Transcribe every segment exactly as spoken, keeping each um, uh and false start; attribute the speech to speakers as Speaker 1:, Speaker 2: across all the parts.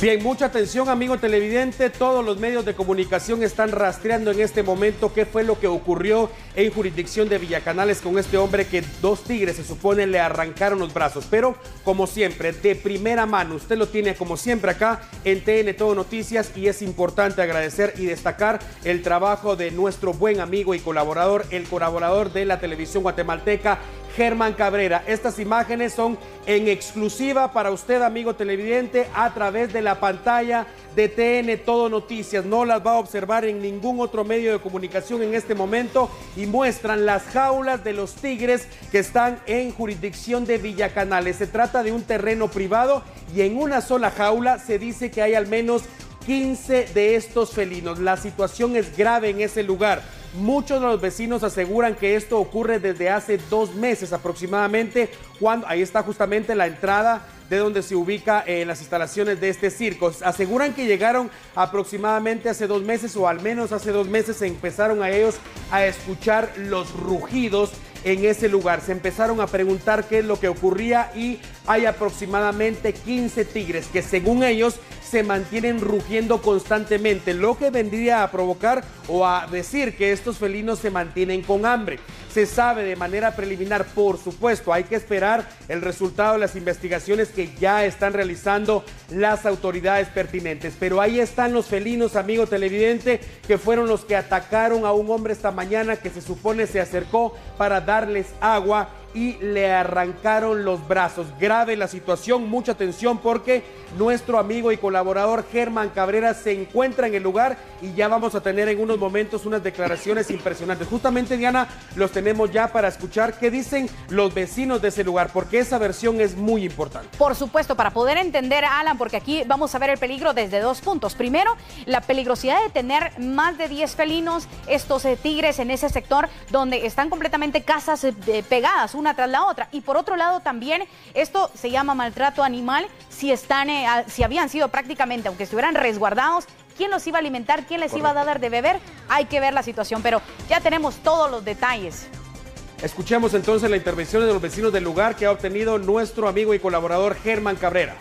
Speaker 1: Bien, mucha atención, amigo televidente. Todos los medios de comunicación están rastreando en este momento qué fue lo que ocurrió en jurisdicción de Villacanales con este hombre que dos tigres, se supone, le arrancaron los brazos. Pero, como siempre, de primera mano, usted lo tiene como siempre acá en T N Todo Noticias, y es importante agradecer y destacar el trabajo de nuestro buen amigo y colaborador, el colaborador de la televisión guatemalteca, Germán Cabrera. Estas imágenes son en exclusiva para usted, amigo televidente, a través de la pantalla de T N Todo Noticias. No las va a observar en ningún otro medio de comunicación en este momento, y muestran las jaulas de los tigres que están en jurisdicción de Villacanales. Se trata de un terreno privado y en una sola jaula se dice que hay al menos quince de estos felinos. La situación es grave en ese lugar. Muchos de los vecinos aseguran que esto ocurre desde hace dos meses aproximadamente, cuando ahí está justamente la entrada de donde se ubica en eh, las instalaciones de este circo. Aseguran que llegaron aproximadamente hace dos meses, o al menos hace dos meses se empezaron a ellos a escuchar los rugidos en ese lugar. Se empezaron a preguntar qué es lo que ocurría, y hay aproximadamente quince tigres que, según ellos, se mantienen rugiendo constantemente, lo que vendría a provocar o a decir que estos felinos se mantienen con hambre. Se sabe de manera preliminar, por supuesto, hay que esperar el resultado de las investigaciones que ya están realizando las autoridades pertinentes. Pero ahí están los felinos, amigo televidente, que fueron los que atacaron a un hombre esta mañana que se supone se acercó para darles agua y le arrancaron los brazos. Grave la situación, mucha atención, porque nuestro amigo y colaborador Germán Cabrera se encuentra en el lugar y ya vamos a tener en unos momentos unas declaraciones impresionantes. Justamente, Diana, los tenemos ya para escuchar qué dicen los vecinos de ese lugar, porque esa versión es muy importante.
Speaker 2: Por supuesto, para poder entender, Alan, porque aquí vamos a ver el peligro desde dos puntos. Primero, la peligrosidad de tener más de diez felinos, estos eh, tigres en ese sector donde están completamente casas eh, pegadas una tras la otra. Y por otro lado también, esto se llama maltrato animal. Si están, eh, si habían sido prácticamente, aunque estuvieran resguardados, ¿quién los iba a alimentar? ¿Quién les Correcto. iba a dar de beber? Hay que ver la situación, pero ya tenemos todos los detalles.
Speaker 1: Escuchemos entonces la intervención de los vecinos del lugar que ha obtenido nuestro amigo y colaborador Germán Cabrera.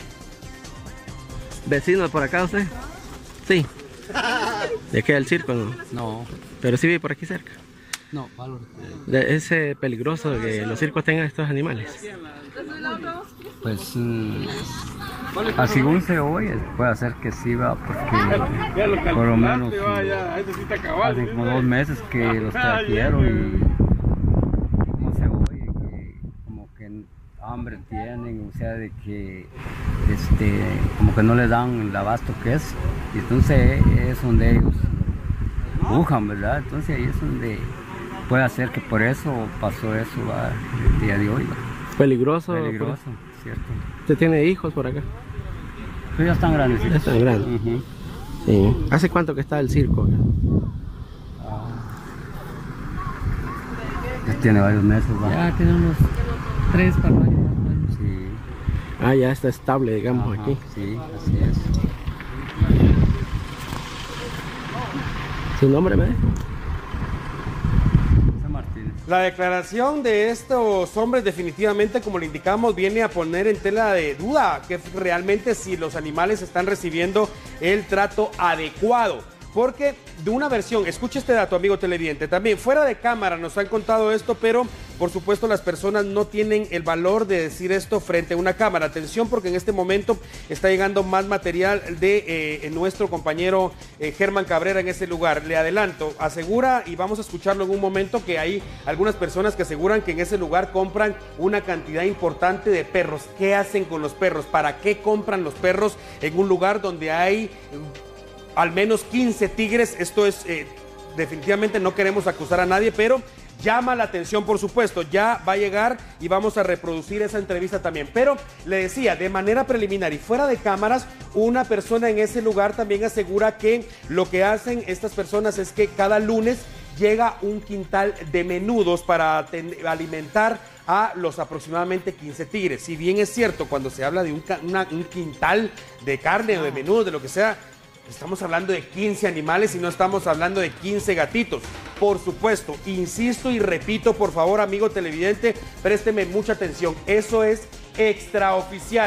Speaker 3: ¿Vecino por acá usted? Sí. ¿De qué? ¿El circo? No.
Speaker 4: No.
Speaker 3: ¿Pero sí vive por aquí cerca?
Speaker 4: No, valor.
Speaker 3: ¿Es eh, peligroso que los circos tengan estos animales?
Speaker 4: Pues, mm, así según se oye, puede ser que sí va, porque por lo menos hace como dos meses que los trajeron y como se oye, que como que hambre tienen, o sea, de que este, como que no les dan el abasto que es, y entonces es donde ellos pujan, ¿verdad? Entonces ahí es donde puede ser que por eso pasó eso va, el día de hoy.
Speaker 3: Peligroso.
Speaker 4: Peligroso, cierto.
Speaker 3: ¿Usted tiene hijos por acá?
Speaker 4: Pues ya están grandes.
Speaker 3: Ya están grandes. Uh-huh. Sí. ¿Hace cuánto que está el circo?
Speaker 4: Ah, ya tiene varios meses, ¿va? Ya tiene unos tres, cuatro años. Sí.
Speaker 3: Ah, ya está estable, digamos. Ajá, aquí.
Speaker 4: Sí, así es.
Speaker 3: ¿Su nombre, me dijo?
Speaker 1: La declaración de estos hombres definitivamente, como le indicamos, viene a poner en tela de duda que realmente si los animales están recibiendo el trato adecuado. Porque de una versión, escuche este dato, amigo televidente, también fuera de cámara nos han contado esto, pero por supuesto las personas no tienen el valor de decir esto frente a una cámara. Atención, porque en este momento está llegando más material de eh, nuestro compañero eh, Germán Cabrera en ese lugar. Le adelanto, asegura, y vamos a escucharlo en un momento, que hay algunas personas que aseguran que en ese lugar compran una cantidad importante de perros. ¿Qué hacen con los perros? ¿Para qué compran los perros en un lugar donde hay al menos quince tigres? Esto es, eh, definitivamente no queremos acusar a nadie, pero llama la atención, por supuesto. Ya va a llegar y vamos a reproducir esa entrevista también. Pero le decía, de manera preliminar y fuera de cámaras, una persona en ese lugar también asegura que lo que hacen estas personas es que cada lunes llega un quintal de menudos para alimentar a los aproximadamente quince tigres. Si bien es cierto, cuando se habla de un, una, un quintal de carne o de menudo, de lo que sea, estamos hablando de quince animales y no estamos hablando de quince gatitos. Por supuesto, insisto y repito, por favor, amigo televidente, présteme mucha atención. Eso es extraoficial.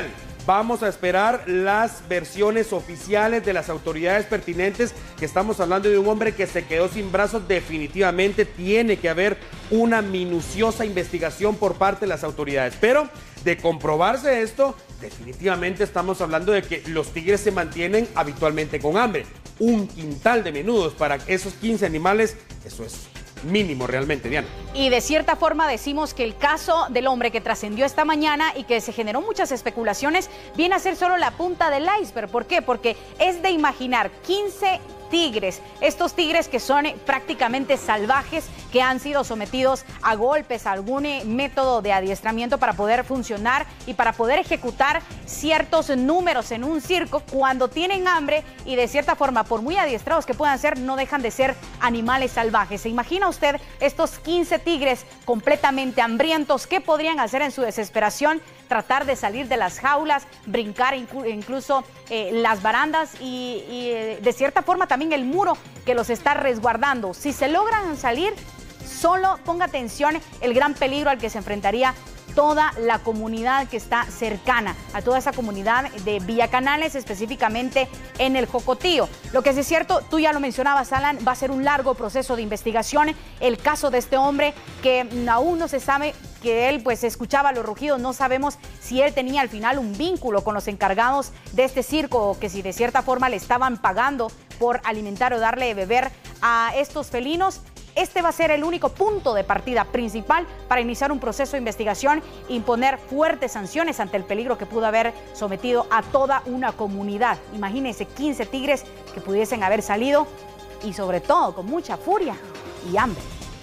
Speaker 1: Vamos a esperar las versiones oficiales de las autoridades pertinentes, que estamos hablando de un hombre que se quedó sin brazos. Definitivamente tiene que haber una minuciosa investigación por parte de las autoridades. Pero de comprobarse esto, definitivamente estamos hablando de que los tigres se mantienen habitualmente con hambre. Un quintal de menudos para esos quince animales, eso es mínimo realmente, Diana.
Speaker 2: Y de cierta forma decimos que el caso del hombre que trascendió esta mañana y que se generó muchas especulaciones viene a ser solo la punta del iceberg. ¿Por qué? Porque es de imaginar quince tigres, estos tigres que son prácticamente salvajes, que han sido sometidos a golpes, a algún método de adiestramiento para poder funcionar y para poder ejecutar ciertos números en un circo cuando tienen hambre, y de cierta forma, por muy adiestrados que puedan ser, no dejan de ser animales salvajes. ¿Se imagina usted estos quince tigres completamente hambrientos? ¿Qué podrían hacer en su desesperación? Tratar de salir de las jaulas, brincar incluso eh, las barandas y, y eh, de cierta forma también el muro que los está resguardando. Si se logran salir, solo ponga atención el gran peligro al que se enfrentaría toda la comunidad que está cercana, a toda esa comunidad de Villacanales, específicamente en el Jocotío. Lo que sí es cierto, tú ya lo mencionabas, Alan, va a ser un largo proceso de investigación. El caso de este hombre que aún no se sabe, que él pues escuchaba los rugidos, no sabemos si él tenía al final un vínculo con los encargados de este circo, o que si de cierta forma le estaban pagando por alimentar o darle de beber a estos felinos. Este va a ser el único punto de partida principal para iniciar un proceso de investigación e imponer fuertes sanciones ante el peligro que pudo haber sometido a toda una comunidad. Imagínense quince tigres que pudiesen haber salido, y sobre todo con mucha furia y hambre.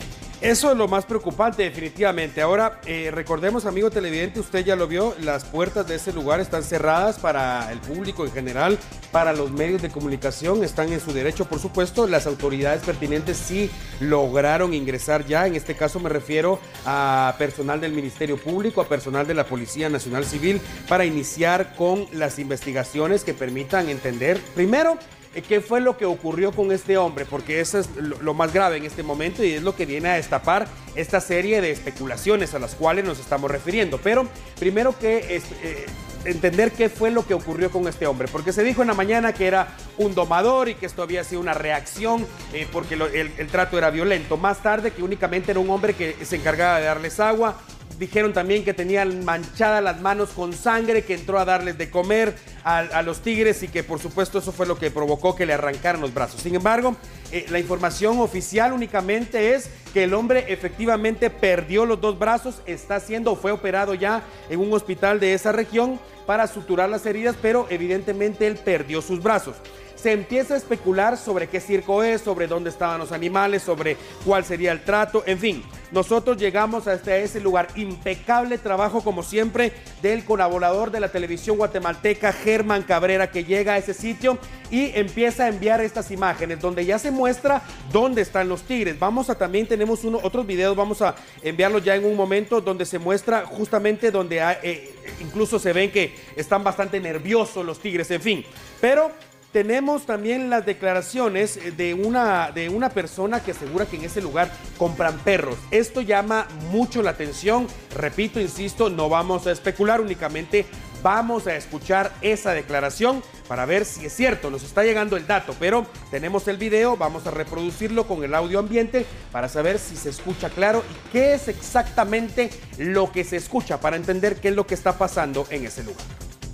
Speaker 1: Eso es lo más preocupante, definitivamente. Ahora, eh, recordemos, amigo televidente, usted ya lo vio, las puertas de ese lugar están cerradas para el público en general, para los medios de comunicación, están en su derecho, por supuesto. Las autoridades pertinentes sí lograron ingresar ya, en este caso me refiero a personal del Ministerio Público, a personal de la Policía Nacional Civil, para iniciar con las investigaciones que permitan entender, primero, ¿qué fue lo que ocurrió con este hombre? Porque eso es lo más grave en este momento y es lo que viene a destapar esta serie de especulaciones a las cuales nos estamos refiriendo. Pero primero que es, eh, entender qué fue lo que ocurrió con este hombre, porque se dijo en la mañana que era un domador y que esto había sido una reacción eh, porque lo, el, el trato era violento. Más tarde que únicamente era un hombre que se encargaba de darles agua. Dijeron también que tenían manchadas las manos con sangre, que entró a darles de comer a, a los tigres y que por supuesto eso fue lo que provocó que le arrancaran los brazos. Sin embargo, eh, la información oficial únicamente es que el hombre efectivamente perdió los dos brazos, está siendo, fue operado ya en un hospital de esa región para suturar las heridas, pero evidentemente él perdió sus brazos. Se empieza a especular sobre qué circo es, sobre dónde estaban los animales, sobre cuál sería el trato, en fin. Nosotros llegamos hasta ese lugar. Impecable trabajo, como siempre, del colaborador de la televisión guatemalteca, Germán Cabrera, que llega a ese sitio y empieza a enviar estas imágenes, donde ya se muestra dónde están los tigres. Vamos a también, tenemos uno, otros videos, vamos a enviarlos ya en un momento, donde se muestra justamente donde hay, eh, incluso se ven que están bastante nerviosos los tigres, en fin. Pero tenemos también las declaraciones de una, de una persona que asegura que en ese lugar compran perros. Esto llama mucho la atención. Repito, insisto, no vamos a especular, únicamente vamos a escuchar esa declaración para ver si es cierto. Nos está llegando el dato, pero tenemos el video, vamos a reproducirlo con el audio ambiente para saber si se escucha claro y qué es exactamente lo que se escucha, para entender qué es lo que está pasando en ese lugar.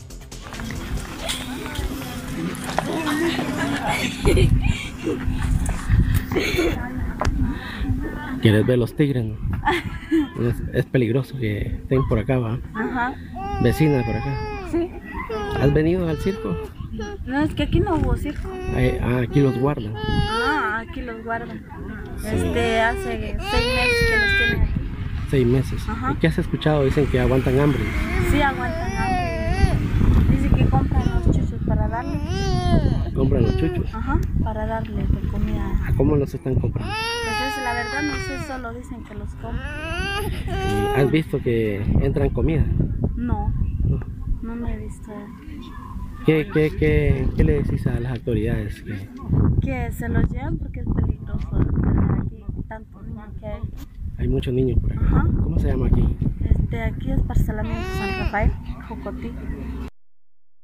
Speaker 3: ¿Quieres ver los tigres? No? Es, es peligroso que estén por acá, ¿va?
Speaker 5: Ajá.
Speaker 3: Vecina por acá.
Speaker 5: Sí.
Speaker 3: ¿Has venido al circo?
Speaker 5: No, es que aquí no hubo circo.
Speaker 3: Ay, ah, aquí los guardan.
Speaker 5: Ah, aquí los guardan.
Speaker 3: Sí.
Speaker 5: Este, hace seis meses que los tienen aquí.
Speaker 3: Seis meses.
Speaker 5: Ajá.
Speaker 3: ¿Y qué has escuchado? Dicen que aguantan hambre.
Speaker 5: Sí, aguantan hambre. Dice que compran los chuchos para darle.
Speaker 3: ¿Compran los chuchos?
Speaker 5: Ajá, para darle de comida.
Speaker 3: ¿A cómo los están comprando?
Speaker 5: Pues es la verdad, no sé, solo dicen que los compran.
Speaker 3: ¿Y has visto que entran comida?
Speaker 5: No, no me he visto.
Speaker 3: ¿Qué, qué, qué, qué le decís a las autoridades? Que,
Speaker 5: que se los llevan porque es peligroso tener aquí tantos niños que hay.
Speaker 3: Hay muchos niños por acá.
Speaker 5: Ajá.
Speaker 3: ¿Cómo se llama aquí?
Speaker 5: Este, aquí es Parcelamiento San Rafael, Jocotí.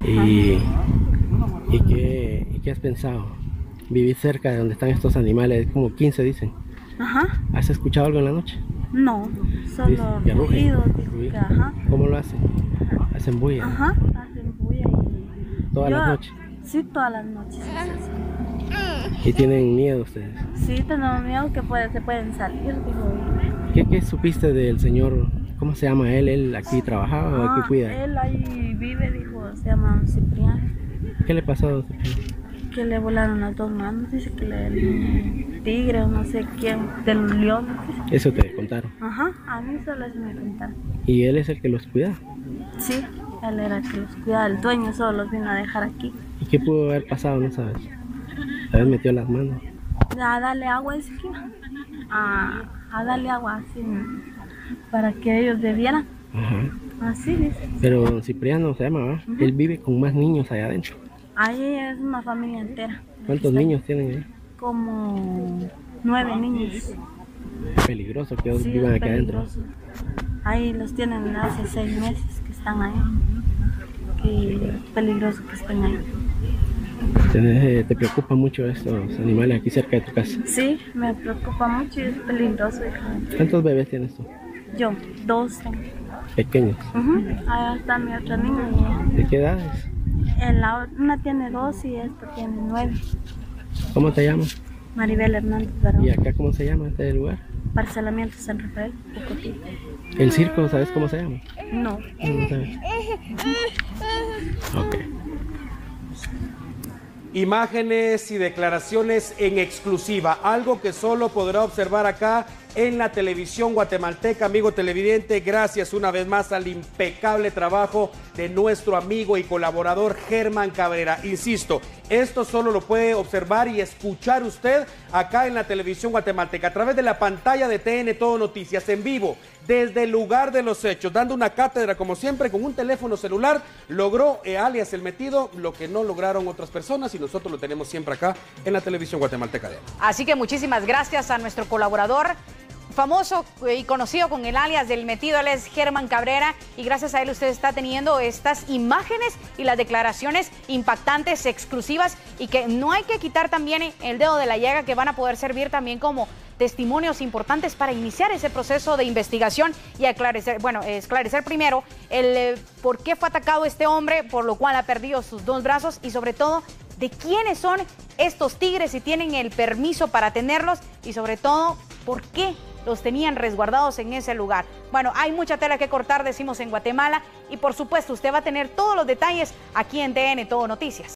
Speaker 3: ¿Y, y, qué, ¿Y qué has pensado? Vivir cerca de donde están estos animales, como quince dicen.
Speaker 5: Ajá.
Speaker 3: ¿Has escuchado algo en la noche?
Speaker 5: No, solo
Speaker 3: ¿Que rugen?
Speaker 5: ruidos, dijo que, ajá.
Speaker 3: ¿Cómo lo hacen? Hacen bulla.
Speaker 5: Ajá, hacen bulla y...
Speaker 3: ¿Todas
Speaker 5: Yo-
Speaker 3: las noches?
Speaker 5: Sí, todas las noches es así.
Speaker 3: ¿Y tienen miedo ustedes?
Speaker 5: Sí, tenemos miedo que puede, se pueden salir, dijo.
Speaker 3: ¿Qué, qué supiste del señor? ¿Cómo se llama él? ¿Él aquí trabajaba o
Speaker 5: Ah,
Speaker 3: aquí cuida?
Speaker 5: él ahí vive, dijo, se llama Cipriano.
Speaker 3: ¿Qué le pasó a don Cipriano?
Speaker 5: Que le volaron las dos manos, dice que le un tigre o no sé quién, del león, dice.
Speaker 3: Eso te contaron.
Speaker 5: Ajá, a mí solo eso me contaron.
Speaker 3: ¿Y él es el que los cuida?
Speaker 5: Sí, él era el que los cuidaba, el dueño solo los vino a dejar aquí.
Speaker 3: ¿Y qué pudo haber pasado? No sabes. A ver, metió las manos.
Speaker 5: A darle agua, es que, a, a darle agua así, para que ellos bebieran.
Speaker 3: Ajá.
Speaker 5: Así dice.
Speaker 3: Pero don Cipriano se llama, ¿verdad?
Speaker 5: Ujú.
Speaker 3: Él vive con más niños allá adentro.
Speaker 5: Ahí es una familia entera.
Speaker 3: ¿Cuántos
Speaker 5: Está
Speaker 3: niños tienen ahí?
Speaker 5: Como nueve niños.
Speaker 3: Peligroso que ellos
Speaker 5: Sí,
Speaker 3: vivan
Speaker 5: es
Speaker 3: aquí adentro.
Speaker 5: peligroso. Ahí los tienen hace seis meses que están ahí. Que es peligroso que estén ahí.
Speaker 3: ¿Te, te preocupa mucho estos animales aquí cerca de tu casa?
Speaker 5: Sí, me preocupa mucho y es peligroso. hija.
Speaker 3: ¿Cuántos bebés tienes tú?
Speaker 5: Yo, dos tengo.
Speaker 3: Pequeños.
Speaker 5: Ujú. Ahí está mi otra niña.
Speaker 3: ¿De qué edades?
Speaker 5: En la, una tiene dos y esta tiene nueve.
Speaker 3: ¿Cómo te llamas?
Speaker 5: Maribel Hernández Barón.
Speaker 3: ¿Y acá cómo se llama este lugar?
Speaker 5: Parcelamiento San Rafael, Pocotí.
Speaker 3: ¿El circo, sabes cómo se llama?
Speaker 5: No.
Speaker 3: No, no sabes. Ok.
Speaker 1: Imágenes y declaraciones en exclusiva, algo que solo podrá observar acá en la televisión guatemalteca. Amigo televidente, gracias una vez más al impecable trabajo de nuestro amigo y colaborador Germán Cabrera. Insisto, esto solo lo puede observar y escuchar usted acá en la televisión guatemalteca a través de la pantalla de T N Todo Noticias en vivo, desde el lugar de los hechos, dando una cátedra como siempre con un teléfono celular. Logró eh, alias El Metido lo que no lograron otras personas y nosotros lo tenemos siempre acá en la televisión guatemalteca.
Speaker 2: Así que muchísimas gracias a nuestro colaborador, famoso y conocido con el alias del Metido. Él es Germán Cabrera y gracias a él usted está teniendo estas imágenes y las declaraciones impactantes, exclusivas, y que no hay que quitar también el dedo de la llaga, que van a poder servir también como testimonios importantes para iniciar ese proceso de investigación y aclarecer, bueno, esclarecer primero el eh, por qué fue atacado este hombre, por lo cual ha perdido sus dos brazos, y sobre todo de quiénes son estos tigres, si tienen el permiso para tenerlos, y sobre todo por qué los tenían resguardados en ese lugar. Bueno, hay mucha tela que cortar, decimos en Guatemala, y por supuesto usted va a tener todos los detalles aquí en T N Todo Noticias.